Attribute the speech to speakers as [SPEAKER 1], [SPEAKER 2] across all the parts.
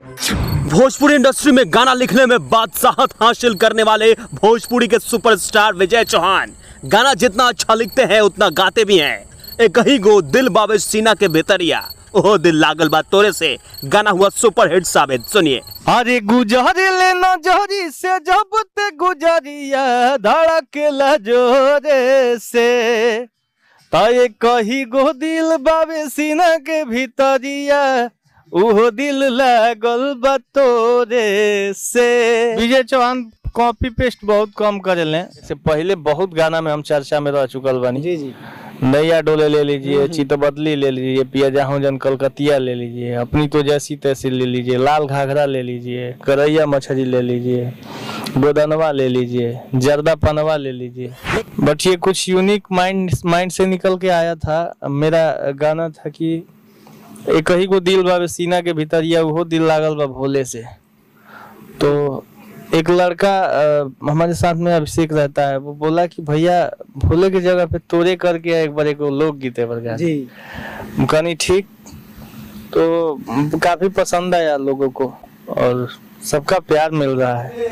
[SPEAKER 1] Bhojpuri industry में गाना लिखने में बादशाहत हासिल करने वाले भोजपुरी के सुपरस्टार विजय चौहान गाना जितना अच्छा लिखते हैं उतना गाते भी हैं। एक ही गो दिल बाबे सीना के भीतरिया ओह दिल लागल बा तोरे से गाना हुआ सुपर हिट साबित। सुनिए।
[SPEAKER 2] अरे गुजर ले नजरी से जब ते गुजरिया धड़केला जोरे से ताए कही गो दिल बाबे सीना के भीतरिया उहो दिल लागल बा तोरे से। विजय चौहान कॉपी पेस्ट बहुत कम करेले। इससे पहले बहुत गाना में हम चर्चा में रह चुकल बानी। जी जी। नैया डोले ले लीजिए, चितबदली ले लीजिए, पिया जाहूं जन कलकतिया ले लीजिए, अपनी तो जैसी तैसी ले लीजिए, लाल घाघरा ले लीजिए, करैया मछली ले लीजिए, गोदनवा ले लीजिए, जर्दा पनवा ले लीजिए। बट ये कुछ यूनिक माइंड से निकल के आया था। मेरा गाना था कि एक ही को दिल बाबे सीना के भीतर या वो दिल लागल बा भोले से। तो एक लड़का हमारे साथ में अभिषेक रहता है, वो बोला कि भैया भोले की जगह पे तोरे करके एक बार एक लोकगीत है पर जी कहानी ठीक। तो काफी पसंद आया लोगों को और सबका प्यार मिल रहा है।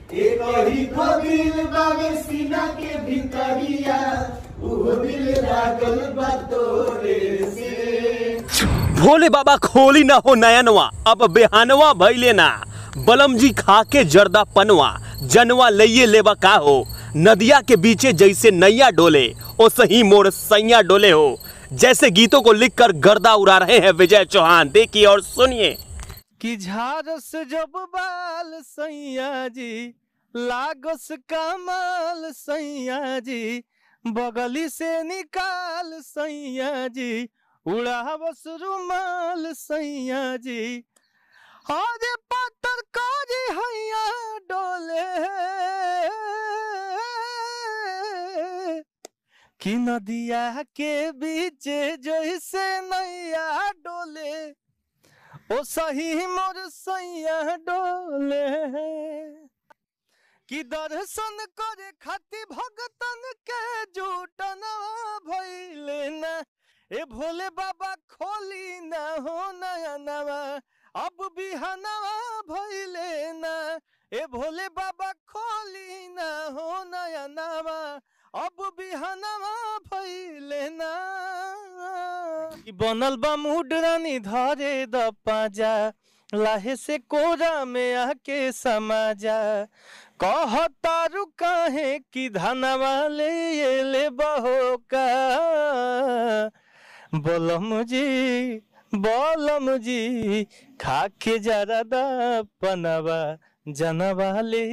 [SPEAKER 1] भोले बाबा खोली ना हो नयनवा अब बेहानवा भइले ना, बलम जी खा के जर्दा पनवा जनवा लइये लेवा का हो, नदिया के बीचे जैसे नैया डोले ओ सही मोर सैया डोले हो। जैसे गीतों को लिखकर गर्दा उड़ा रहे हैं विजय चौहान। देखिए और सुनिए।
[SPEAKER 2] कि झारस जब बाल सैया जी लागस कमाल सैया जी, बगली से निकाल सैया जी, उड़ावस रुमाल सैया जी, आजे पत्थर काजी हैया डोले कि नदिया के बीच जैसे नैया डोले ओ सही मोर सैया डोले। कि दर्शन करे खातिर भगतन के जुटनवा भइले ना, ए भोले बाबा खोली ना हो नयनवा अब बिहनवा भइले ना, ए भोले बाबा खोली ना हो नयनवा अब बिहनवा भइले ना। बनल बा मुडरानी धरे द पाजा लाहे से कोरा में आके समाजा, कहतारू काहे कि धनवा ले बहो का, बोलम जी खाके जरा दा पनवा जनवा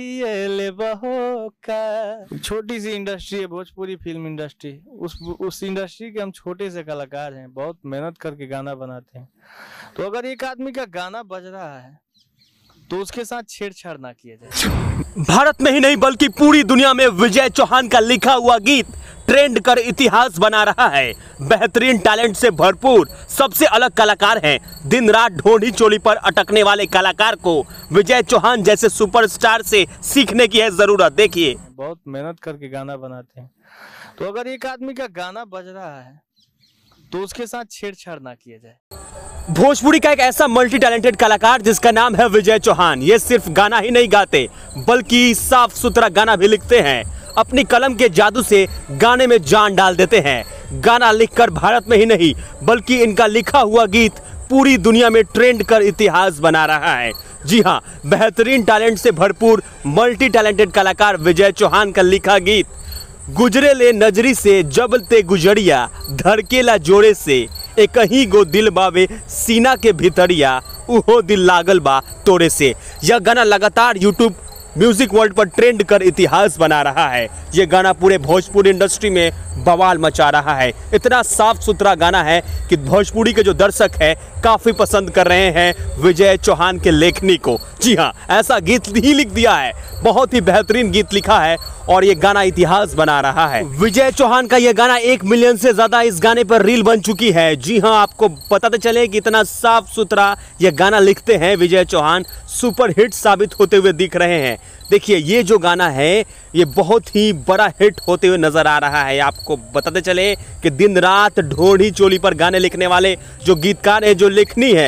[SPEAKER 2] ले बहो का। छोटी सी इंडस्ट्री है भोजपुरी फिल्म इंडस्ट्री। उस इंडस्ट्री के हम छोटे से कलाकार हैं, बहुत मेहनत करके गाना बनाते हैं। तो अगर एक आदमी का गाना बज रहा है तो उसके साथ छेड़छाड़ ना किया जाए।
[SPEAKER 1] भारत में ही नहीं बल्कि पूरी दुनिया में विजय चौहान का लिखा हुआ गीत ट्रेंड कर इतिहास बना रहा है। बेहतरीन टैलेंट से भरपूर सबसे अलग कलाकार हैं। दिन रात ढोंढी चोली पर अटकने वाले कलाकार को विजय चौहान जैसे सुपरस्टार से सीखने की है जरूरत। देखिए।
[SPEAKER 2] बहुत मेहनत करके गाना बनाते हैं। तो अगर एक आदमी का गाना बज रहा है तो उसके साथ छेड़छाड़ ना किया जाए।
[SPEAKER 1] भोजपुरी का एक ऐसा मल्टी टैलेंटेड कलाकार जिसका नाम है विजय चौहान। ये सिर्फ गाना ही नहीं गाते बल्कि साफ सुथरा गाना भी लिखते हैं। अपनी कलम के जादू से गाने में जान डाल देते हैं। गाना लिखकर भारत में ही नहीं बल्कि इनका लिखा हुआ गीत पूरी दुनिया में ट्रेंड कर इतिहास बना रहा है। जी हाँ, बेहतरीन टैलेंट से भरपूर मल्टी टैलेंटेड कलाकार विजय चौहान का लिखा गीत गुजरे ले नजरी से जबलते गुजरिया धड़केला जोड़े से, एक ही गो दिल बावे सीना के भीतरिया उहो दिल लागल बा तोरे से। यह गाना लगातार यूट्यूब म्यूजिक वर्ल्ड पर ट्रेंड कर इतिहास बना रहा है। ये गाना पूरे भोजपुरी इंडस्ट्री में बवाल मचा रहा है। इतना साफ सुथरा गाना है कि भोजपुरी के जो दर्शक हैं काफ़ी पसंद कर रहे हैं विजय चौहान के लेखनी को। जी हाँ, ऐसा गीत ही लिख दिया है, बहुत ही बेहतरीन गीत लिखा है और ये गाना इतिहास बना रहा है। विजय चौहान का ये गाना 1 मिलियन से ज़्यादा इस गाने पर रील बन चुकी है। जी हाँ, आपको बताते चले कि इतना साफ सुथरा ये गाना लिखते हैं विजय चौहान, सुपर हिट साबित होते हुए दिख रहे हैं। देखिए, ये जो गाना है ये बहुत ही बड़ा हिट होते हुए नजर आ रहा है। आपको बताते चले कि दिन रात ढोढ़ी चोली पर गाने लिखने वाले जो गीतकार हैं, जो लेखनी है,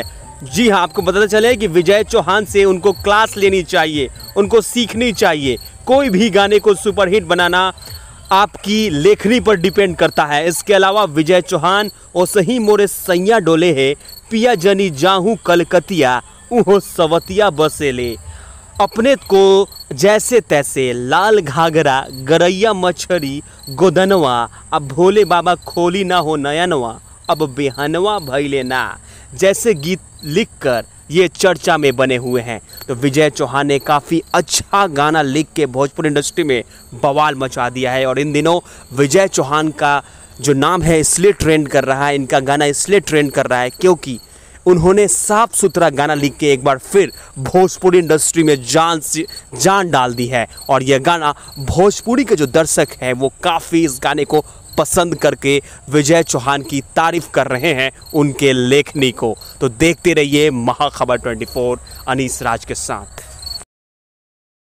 [SPEAKER 1] जी हाँ, आपको बताना चले कि विजय चौहान से उनको क्लास लेनी चाहिए, उनको सीखनी चाहिए। कोई भी गाने को सुपरहिट बनाना आपकी लेखनी पर डिपेंड करता है। इसके अलावा विजय चौहान ओ सही मोरे सैया डोले है, पिया जनी जाहू कलकतिया उहो सवतिया बसेले। अपने को जैसे तैसे लाल घाघरा गरैया मछरी गोदनवा, अब भोले बाबा खोली ना हो नयनवा, अब बेहनवा भैले ना, जैसे गीत लिखकर ये चर्चा में बने हुए हैं। तो विजय चौहान ने काफ़ी अच्छा गाना लिख के भोजपुरी इंडस्ट्री में बवाल मचा दिया है। और इन दिनों विजय चौहान का जो नाम है इसलिए ट्रेंड कर रहा है, इनका गाना इसलिए ट्रेंड कर रहा है क्योंकि उन्होंने साफ सुथरा गाना लिख के एक बार फिर भोजपुरी इंडस्ट्री में जान डाल दी है। और यह गाना भोजपुरी के जो दर्शक हैं वो काफ़ी इस गाने को पसंद करके विजय चौहान की तारीफ कर रहे हैं उनके लेखनी को। तो देखते रहिए महाखबर 24 अनीस राज के साथ।